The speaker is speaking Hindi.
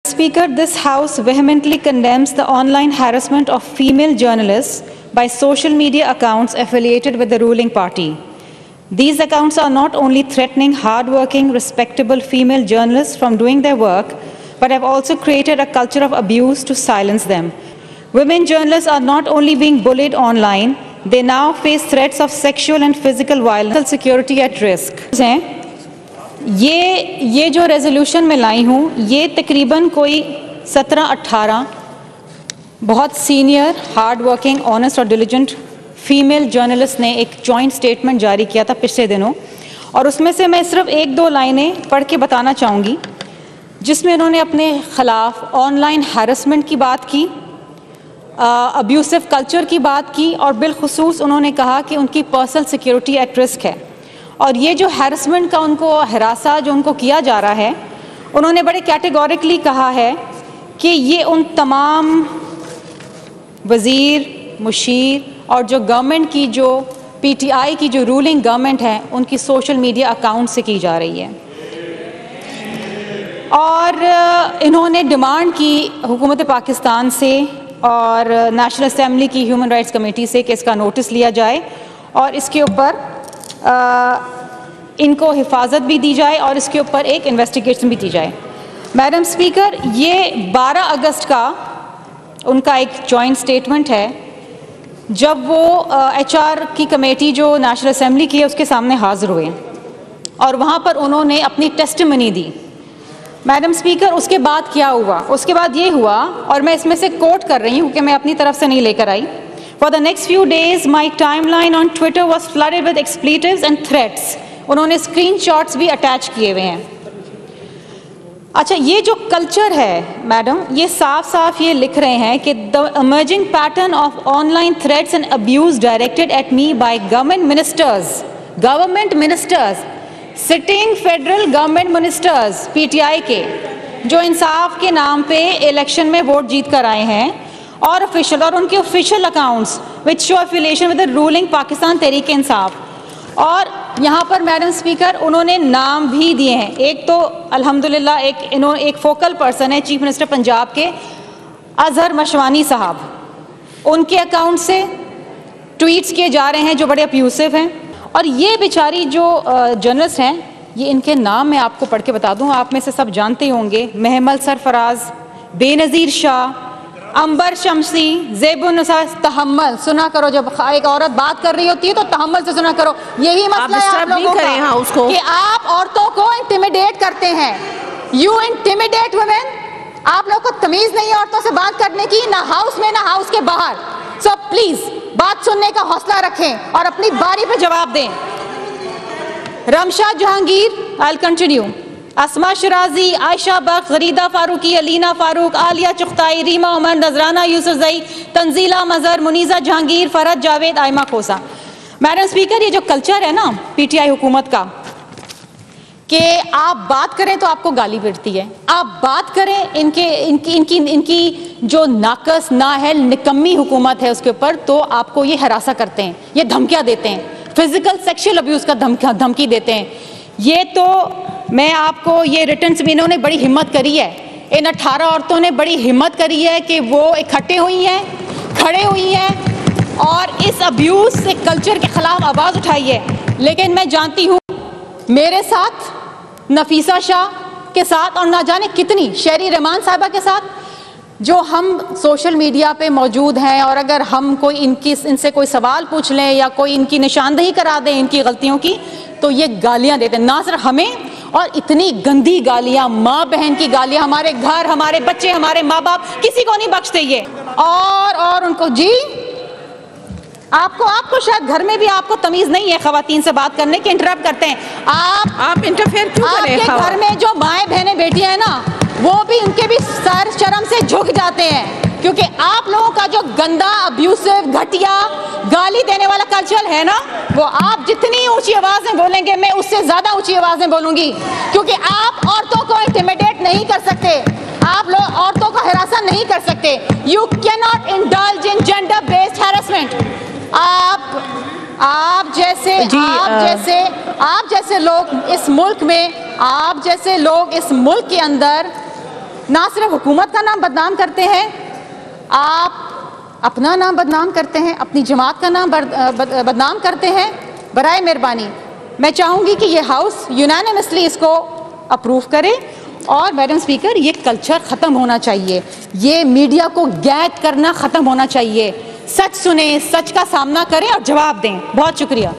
Speaker, this House vehemently condemns the online harassment of female journalists by social media accounts affiliated with the ruling party. These accounts are not only threatening hard-working, respectable female journalists from doing their work, but have also created a culture of abuse to silence them. Women journalists are not only being bullied online, they now face threats of sexual and physical violence, security at risk. ये जो रेजोल्यूशन मैं लाई हूँ, ये तकरीबन कोई 17-18 बहुत सीनियर, हार्ड वर्किंग, ऑनेस्ट और डिलिजेंट फीमेल जर्नलिस्ट ने एक जॉइंट स्टेटमेंट जारी किया था पिछले दिनों, और उसमें से मैं सिर्फ 1-2 लाइनें पढ़ के बताना चाहूँगी, जिसमें उन्होंने अपने ख़िलाफ़ ऑनलाइन हैरेसमेंट की बात की, अब्यूसिव कल्चर की बात की, और बिलखुसूस उन्होंने कहा कि उनकी पर्सनल सिक्योरिटी एट रिस्क है। और ये जो हैरेसमेंट का उनको हरासा जो उनको किया जा रहा है, उन्होंने बड़े कैटेगोरिकली कहा है कि ये उन तमाम वज़ीर, मुशीर और जो गवर्नमेंट की, जो पीटीआई की जो रूलिंग गवर्नमेंट है, उनकी सोशल मीडिया अकाउंट से की जा रही है। और इन्होंने डिमांड की हुकूमत पाकिस्तान से और नेशनल असेंबली की ह्यूमन राइट्स कमेटी से कि इसका नोटिस लिया जाए और इसके ऊपर इनको हिफाजत भी दी जाए और इसके ऊपर एक इन्वेस्टिगेशन भी की जाए। मैडम स्पीकर, ये 12 अगस्त का उनका एक जॉइंट स्टेटमेंट है, जब वो एचआर की कमेटी जो नेशनल असेंबली की है उसके सामने हाजिर हुए और वहाँ पर उन्होंने अपनी टेस्टिमनी दी। मैडम स्पीकर, उसके बाद क्या हुआ? उसके बाद ये हुआ, और मैं इसमें से कोट कर रही हूँ कि मैं अपनी तरफ से नहीं लेकर आई। For the next few days, my timeline on Twitter was flooded with expletives and threats. उन्होंने स्क्रीनशॉट्स भी अटैच किए हुए हैं। अच्छा, ये जो कल्चर है मैडम, ये साफ साफ ये लिख रहे हैं कि the emerging pattern of online threats and abuse directed at me by government ministers, sitting federal government ministers, PTI के, जो इंसाफ के नाम पे इलेक्शन में वोट जीत कर आए हैं, और ऑफिशियल और उनके official accounts which show affiliation with the ruling Pakistan Tehreek Insaf. और यहाँ पर मैडम स्पीकर उन्होंने नाम भी दिए हैं। एक तो अल्हम्दुलिल्लाह एक फोकल पर्सन है चीफ मिनिस्टर पंजाब के अजहर मशवानी साहब, उनके अकाउंट से ट्वीट्स किए जा रहे हैं जो बड़े अब्यूसिव हैं। और ये बेचारी जो जर्नलिस्ट हैं, ये इनके नाम मैं आपको पढ़ के बता दूँ, आप में से सब जानते होंगे। महमल सरफराज, बेनज़ीर शाह, अंबर शमसी, ज़ेबुन्निसा। तहम्मल सुना करो, जब एक औरत बात कर रही होती है तो तहम्मल से सुना करो। यही मसला है आप लोगों का, हाँ, उसको कि आप औरतों को इंटिमिडेट करते हैं। You intimidate women. आप लोगों को तमीज नहीं है औरतों से बात करने की, ना हाउस में ना हाउस के बाहर। सो प्लीज बात सुनने का हौसला रखें और अपनी बारी पे जवाब दें। Ramsha Jahangir, I will continue. Asma Shirazi, Ayesha Bakhsh, Gharida Farooqi, Aleena Farooq, Alia Chughtai, Reema Omar, Nazrana Yusufzai, Tanzeela Mazhar, Muneeza Jahangir, Farhat Javed, Aima Khosa. Madam speaker, ये जो कल्चर है ना पीटीआई हुकूमत का, कि आप बात करें तो आपको गाली पड़ती है, आप बात करें इनकी जो नाकस नाअहल निकम्मी हुकूमत है उसके ऊपर, तो आपको ये हरासा करते हैं, ये धमकियाँ देते हैं, फिजिकल सेक्शुअल अब्यूज़ का धमकी देते हैं। ये तो मैं आपको ये रिटर्न्स भी, इन्होंने बड़ी हिम्मत करी है, इन 18 औरतों ने बड़ी हिम्मत करी है कि वो इकट्ठे हुई हैं, खड़े हुई हैं और इस अब्यूज़ से कल्चर के ख़िलाफ़ आवाज़ उठाई है। लेकिन मैं जानती हूँ मेरे साथ, नफीसा शाह के साथ और ना जाने कितनी, शेरी रहमान साहिबा के साथ, जो हम सोशल मीडिया पे मौजूद हैं, और अगर हम कोई इनसे कोई सवाल पूछ लें या कोई इनकी निशानदेही करा दें इनकी गलतियों की, तो ये गालियाँ देते हैं, ना सिर्फ हमें, और इतनी गंदी गालियाँ, माँ बहन की गालियाँ, हमारे घर, हमारे बच्चे, हमारे माँ बाप, किसी को नहीं बख्शते ये। और उनको जी आपको शायद घर में भी आपको तमीज नहीं है खवातीन से बात करने की, इंटरप्ट करते हैं आप इंटरफेयर क्यों करें? आपके घर में जो माएँ बहनें बेटियां हैं ना, वो भी उनके भी सर शर्म से झुक जाते हैं, क्योंकि आप लोगों का जो गंदा अब्यूसिव घटिया गाली देने वाला कल्चर है ना, वो आप जितनी ऊंची आवाज में बोलेंगे मैं उससे ज्यादा ऊंची आवाज में बोलूंगी, क्योंकि आप औरतों को इंटिमिडेट नहीं कर सकते, आप लोग औरतों को हरासा नहीं कर सकते। You can not indulge in gender based harassment. आप जैसे लोग इस मुल्क में, आप जैसे लोग इस मुल्क के अंदर ना सिर्फ हुकूमत का नाम बदनाम करते हैं, आप अपना नाम बदनाम करते हैं, अपनी जमात का नाम बदनाम करते हैं। बराए मेहरबानी मैं चाहूँगी कि ये हाउस यूनानिमसली इसको अप्रूव करे। और मैडम स्पीकर, ये कल्चर ख़त्म होना चाहिए, ये मीडिया को गैग करना ख़त्म होना चाहिए। सच सुने, सच का सामना करें और जवाब दें। बहुत शुक्रिया।